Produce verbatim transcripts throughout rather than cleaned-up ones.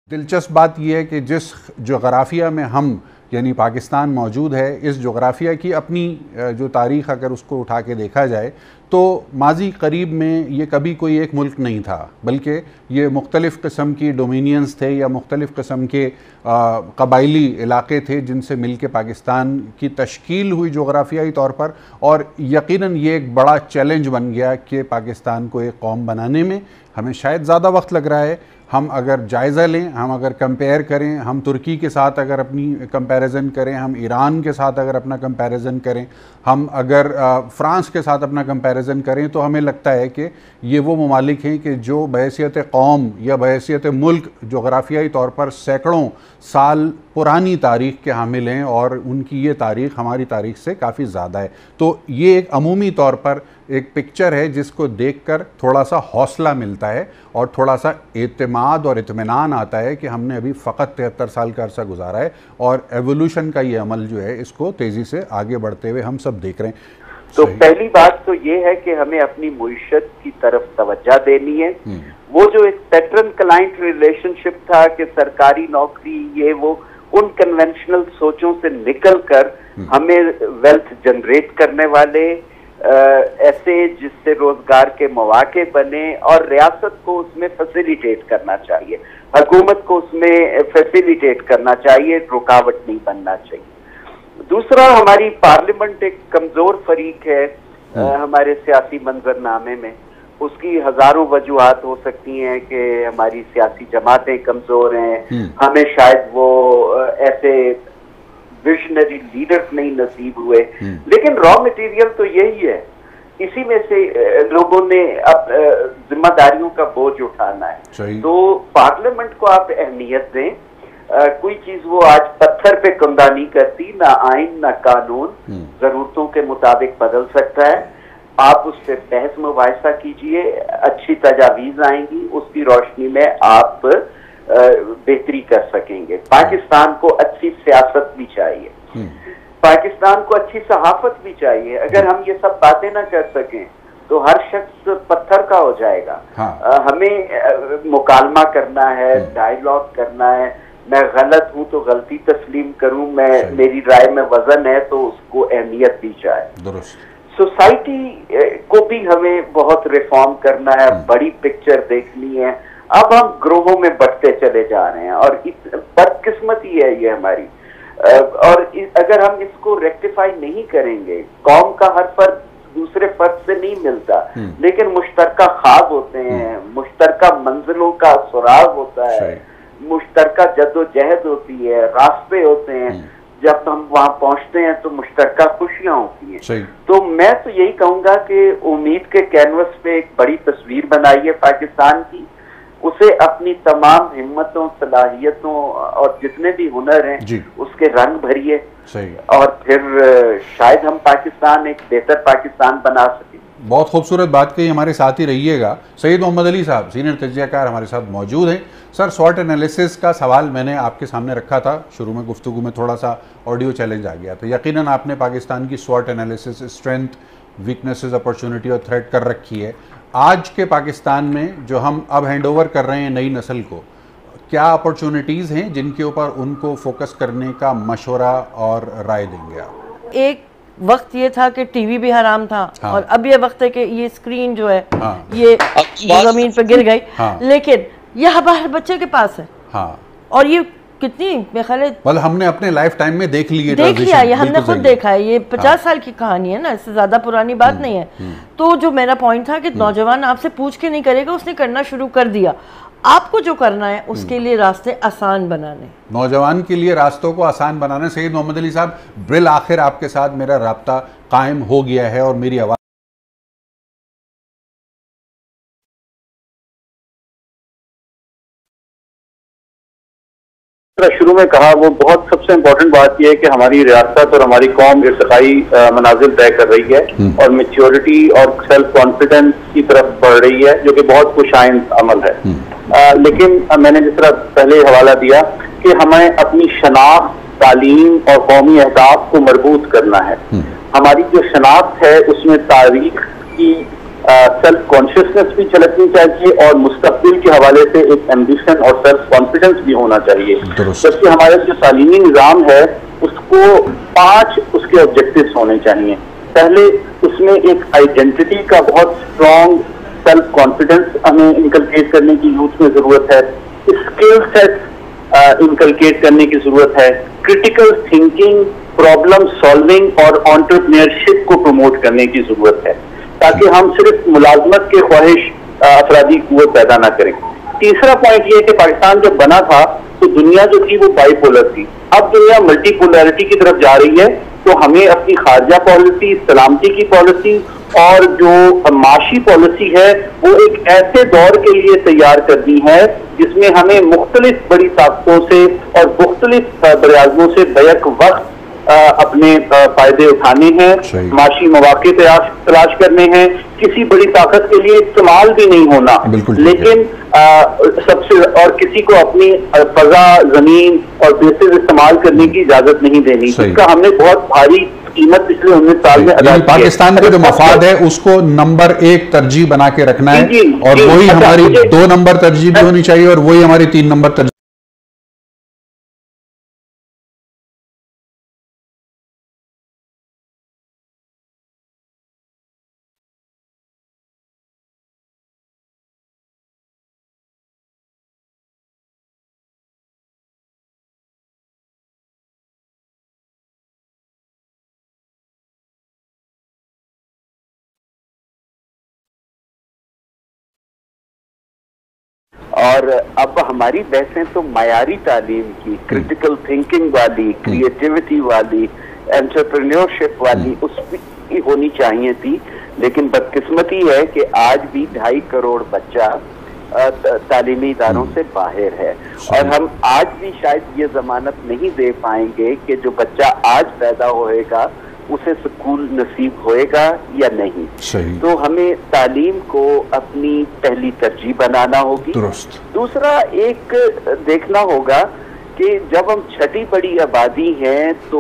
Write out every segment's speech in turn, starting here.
दिलचस्प बात यह है कि जिस जोग्राफिया में हम यानी पाकिस्तान मौजूद है, इस जोग्राफिया की अपनी जो तारीख़ अगर उसको उठा के देखा जाए तो माजी करीब में ये कभी कोई एक मुल्क नहीं था, बल्कि ये मुख्तलिफ़ किस्म की डोमिनियंस थे या मुख्तलिफ़ किस्म के कबायली इलाक़े थे जिनसे मिल के पाकिस्तान की तश्कील हुई जोग्राफियाई तौर पर। और यकीनन ये एक बड़ा चैलेंज बन गया कि पाकिस्तान को एक कौम बनाने में हमें शायद ज़्यादा वक्त लग रहा है। हम अगर जायज़ा लें, हम अगर कंपेयर करें, हम तुर्की के साथ अगर अपनी कंपैरिजन करें, हम ईरान के साथ अगर अपना कंपैरिजन करें, हम अगर फ़्रांस के साथ अपना कंपैरिजन करें, तो हमें लगता है कि ये वो ममालिक हैं कि जो बहैसियत कौम या बहैसियत मुल्क जोग्राफियाई तौर पर सैकड़ों साल पुरानी तारीख़ के हामिल हैं और उनकी ये तारीख़ हमारी तारीख़ से काफ़ी ज़्यादा है। तो ये एक अमूमी तौर पर एक पिक्चर है जिसको देखकर थोड़ा सा हौसला मिलता है और थोड़ा सा एतमाद और इत्मीनान आता है कि हमने अभी फ़कत तिहत्तर साल का अरसा गुजारा है और एवोल्यूशन का ये अमल जो है इसको तेज़ी से आगे बढ़ते हुए हम सब देख रहे हैं। तो पहली बात तो ये है कि हमें अपनी मुईशत की तरफ तवज्जो देनी है। वो जो एक पैटर्न क्लाइंट रिलेशनशिप था कि सरकारी नौकरी ये वो, उन कन्वेंशनल सोचों से निकल कर हमें वेल्थ जनरेट करने वाले आ, ऐसे जिससे रोजगार के मौके बने और रियासत को उसमें फैसिलिटेट करना चाहिए, हुकूमत को उसमें फैसिलिटेट करना चाहिए, रुकावट नहीं बनना चाहिए। दूसरा, हमारी पार्लियामेंट एक कमजोर फरीक है आ, हमारे सियासी मंजरनामे में। उसकी हजारों वजूहात हो सकती हैं कि हमारी सियासी जमातें कमजोर हैं, हमें शायद वो ऐसे विजनरी लीडर्स नहीं नसीब हुए, लेकिन रॉ मटेरियल तो यही है। इसी में से लोगों ने अब जिम्मेदारियों का बोझ उठाना है। तो पार्लियामेंट को आप अहमियत दें। आ, कोई चीज वो आज पत्थर पे कुंदा नहीं करती, ना आइन ना कानून जरूरतों के मुताबिक बदल सकता है। आप उस पर बहस मुबाहिसा कीजिए, अच्छी तजावीज आएंगी, उसकी रोशनी में आप बेहतरी कर सकेंगे। पाकिस्तान को अच्छी सियासत भी चाहिए, पाकिस्तान को अच्छी सहाफत भी चाहिए। अगर हम ये सब बातें ना कर सकें तो हर शख्स पत्थर का हो जाएगा। हाँ। आ, हमें आ, मुकालमा करना है, डायलॉग करना है। मैं गलत हूं तो गलती तस्लीम करूं, मैं मेरी राय में वजन है तो उसको अहमियत दी जाए। सोसाइटी को भी हमें बहुत रिफॉर्म करना है, बड़ी पिक्चर देखनी है। अब हम ग्रोहों में बढ़ते चले जा रहे हैं और बदकिस्मती है ये हमारी। और अगर हम इसको रेक्टिफाई नहीं करेंगे, कौम का हर फर्द दूसरे फर्द से नहीं मिलता, लेकिन मुश्तरका ख्वाब होते हैं, मुश्तरका मंजिलों का सुराग होता है, मुश्तरका जद्दोजहद होती है, रास्ते होते हैं। जब हम वहां पहुंचते हैं तो मुश्तरका खुशियां होती हैं। तो मैं तो यही कहूंगा कि उम्मीद के कैनवस पे एक बड़ी तस्वीर बनाई है पाकिस्तान की, उसे अपनी तमाम हिम्मतों, सलाहियतों और जितने भी हुनर हैं उसके रंग भरिए और फिर शायद हम पाकिस्तान एक बेहतर पाकिस्तान बना सकें। बहुत खूबसूरत बात कही, हमारे साथ ही रहिएगा। सईद मोहम्मद अली साहब सीनियर तज्ज़ियाकार हमारे साथ मौजूद हैं। सर, स्वॉट एनालिसिस का सवाल मैंने आपके सामने रखा था, शुरू में गुफ्तगू में थोड़ा सा ऑडियो चैलेंज आ गया, तो यकीनन आपने पाकिस्तान की स्वॉट एनालिसिस, स्ट्रेंथ, वीकनेसेस, अपॉर्चुनिटी और थ्रेट कर रखी है। आज के पाकिस्तान में जो हम अब हैंड ओवर कर रहे हैं नई नस्ल को, क्या अपॉर्चुनिटीज़ हैं जिनके ऊपर उनको फोकस करने का मशवरा और राय देंगे आप? एक वक्त ये था कि टीवी भी हराम था। हाँ। और अब ये वक्त है कि ये स्क्रीन जो है, हाँ। ये जमीन पे गिर गई। हाँ। लेकिन ये हर बच्चे के पास है। हाँ। और ये कितनी मतलब हमने अपने लाइफ टाइम में देख ली देख लिया, ये हमने खुद देखा है। ये पचास हाँ। साल की कहानी है ना, इससे ज्यादा पुरानी बात नहीं है। तो जो मेरा पॉइंट था कि नौजवान आपसे पूछ के नहीं करेगा, उसने करना शुरू कर दिया। आपको जो करना है उसके लिए रास्ते आसान बनाने, नौजवान के लिए रास्तों को आसान बनाने। सईद मोहम्मद अली साहब, बिल आखिर आपके साथ मेरा राब्ता कायम हो गया है और मेरी आवाज़ शुरू में कहा, वो बहुत सबसे इम्पोर्टेंट बात यह है कि हमारी रियासत और हमारी कौम इर्तिकाई मनाजिल तय कर रही है और मैच्योरिटी और सेल्फ कॉन्फिडेंस की तरफ बढ़ रही है, जो कि बहुत खुशाइंद अमल है। आ, लेकिन मैंने जिस तरह पहले हवाला दिया कि हमें अपनी शनाख्त, तालीम और कौमी अहदाफ को मजबूत करना है। हमारी जो शनाख्त है उसमें तारीख की सेल्फ कॉन्शियसनेस भी झलकनी चाहिए और मुस्तकबिल के हवाले से एक एम्बिशन और सेल्फ कॉन्फिडेंस भी होना चाहिए। जबकि हमारा जो तालीमी निज़ाम है उसको पांच उसके ऑब्जेक्टिव्स होने चाहिए। पहले उसमें एक आइडेंटिटी का बहुत स्ट्रॉन्ग सेल्फ कॉन्फिडेंस हमें इनकलकेट करने की यूथ में जरूरत है, स्किल सेट इनकलकेट करने की जरूरत है, क्रिटिकल थिंकिंग, प्रॉब्लम सॉल्विंग और एंटरप्रेन्योरशिप को प्रमोट करने की जरूरत है, ताकि हम सिर्फ मुलाजमत के ख्वाहिश अफरादी कुव्वत पैदा ना करें। तीसरा पॉइंट ये है कि पाकिस्तान जब बना था तो दुनिया जो थी वो बाइपोलर थी, अब दुनिया मल्टीपोलरिटी की तरफ जा रही है। तो हमें अपनी खारजा पॉलिसी, सलामती की पॉलिसी और जो माशी पॉलिसी है वो एक ऐसे दौर के लिए तैयार करनी है जिसमें हमें मुख्तलिफ बड़ी ताकतों से और मुख्तलिफ बराज़मों से बैक वक्त आ, अपने फायदे उठाने हैं, माशी मौके तलाश करने हैं, किसी बड़ी ताकत के लिए इस्तेमाल भी नहीं होना, लेकिन आ, सबसे और किसी को अपनी फजा, जमीन और बेसिस इस्तेमाल करने की इजाजत नहीं देनी, इसका हमने बहुत भारी कीमत पिछले उन्नीस साल में अदा की है। पाकिस्तान का जो मफाद है उसको नंबर एक तरजीह बना के रखना है और वही हमारी दो नंबर तरजीह भी होनी चाहिए और वही हमारी तीन नंबर तरजीह। और अब हमारी बहसें तो मयारी तालीम की, क्रिटिकल थिंकिंग वाली, क्रिएटिविटी वाली, एंटरप्रेन्योरशिप वाली उस की होनी चाहिए थी। लेकिन बदकिस्मती है कि आज भी ढाई करोड़ बच्चा तालीमी इदारों से बाहर है और हम आज भी शायद ये जमानत नहीं दे पाएंगे कि जो बच्चा आज पैदा होएगा उसे स्कूल नसीब होएगा या नहीं। सही। तो हमें तालीम को अपनी पहली तरजीह बनाना होगी। दूसरा एक देखना होगा कि जब हम छठी बड़ी आबादी हैं तो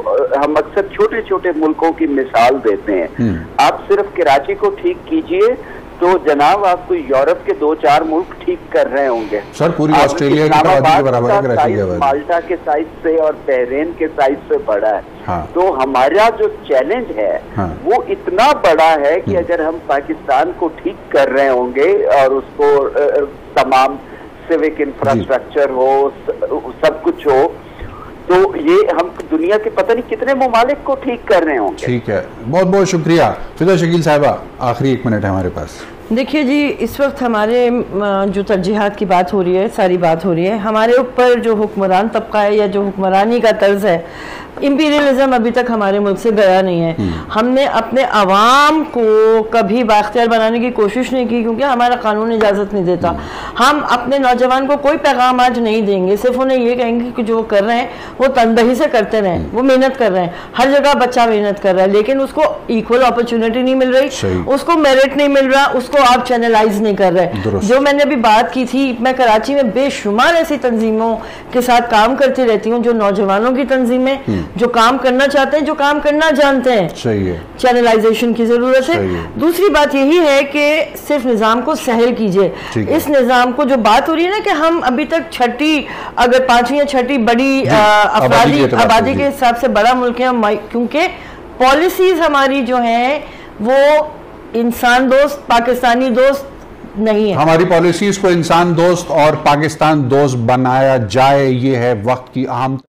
हम अक्सर छोटे छोटे मुल्कों की मिसाल देते हैं। आप सिर्फ कराची को ठीक कीजिए तो जनाब आपको यूरोप के दो चार मुल्क ठीक कर रहे होंगे। सर पूरी ऑस्ट्रेलिया की आबादी के बराबर है कराची की आबादी, माल्टा के साइज से और बहरेन के साइज से बड़ा है। हाँ। तो हमारा जो चैलेंज है हाँ। वो इतना बड़ा है कि अगर हम पाकिस्तान को ठीक कर रहे होंगे और उसको तमाम सिविक इंफ्रास्ट्रक्चर हो, सब कुछ हो, तो ये हम दुनिया के पता नहीं कितने ममालिक को ठीक कर रहे होंगे। ठीक है, बहुत बहुत शुक्रिया। फिदा शकील साहिबा, आखिरी एक मिनट है हमारे पास। देखिए जी, इस वक्त हमारे जो तरजीहात की बात हो रही है, सारी बात हो रही है, हमारे ऊपर जो हुक्मरान तबका है या जो हुक्मरानी का तर्ज है, इम्पीरियलिज्म अभी तक हमारे मुल्क से गया नहीं है। हमने अपने आवाम को कभी बाख्तियार बनाने की कोशिश नहीं की क्योंकि हमारा कानून इजाज़त नहीं देता। हम अपने नौजवान को कोई पैगाम आज नहीं देंगे, सिर्फ उन्हें ये कहेंगे कि जो कर रहे हैं वो तनदही से करते रहें, वो मेहनत कर रहे हैं, हर जगह बच्चा मेहनत कर रहा है लेकिन उसको इक्वल अपॉर्चुनिटी नहीं मिल रही, उसको मेरिट नहीं मिल रहा, उसको आप चैनलाइज नहीं कर रहे। जो मैंने अभी बात की थी, मैं कराची में बेशुमार ऐसी तंजीमों के साथ काम करती रहती हूँ जो नौजवानों की तंजीमें जो काम करना चाहते हैं, जो काम करना जानते हैं। सही है। चैनलाइजेशन की जरूरत है, है। दूसरी बात यही है कि सिर्फ निजाम को सहल कीजिए। इस निजाम को जो बात हो रही है ना कि हम अभी तक छठी, अगर पांचवी या छठी बड़ी आबादी आबादी के हिसाब से बड़ा मुल्क है, क्योंकि पॉलिसीज हमारी जो है वो इंसान दोस्त, पाकिस्तानी दोस्त नहीं है। हमारी पॉलिसीज को इंसान दोस्त और पाकिस्तान दोस्त बनाया जाए, ये है वक्त की अहम